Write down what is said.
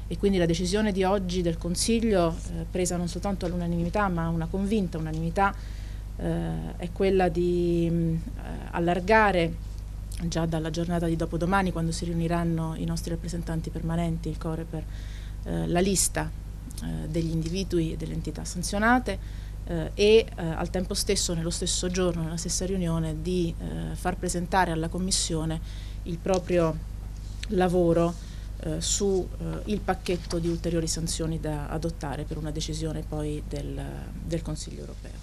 e quindi la decisione di oggi del Consiglio, presa non soltanto all'unanimità ma una convinta unanimità, è quella di allargare già dalla giornata di dopodomani, quando si riuniranno i nostri rappresentanti permanenti, il Coreper, la lista degli individui e delle entità sanzionate, e al tempo stesso, nello stesso giorno, nella stessa riunione, di far presentare alla Commissione il proprio lavoro su il pacchetto di ulteriori sanzioni da adottare per una decisione poi del Consiglio europeo.